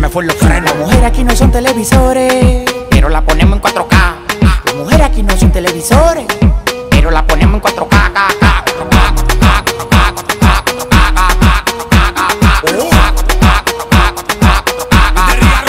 me fue los frenos. Las mujeres aquí no son televisores, pero la ponemos en 4K. las mujeres aquí no son televisores.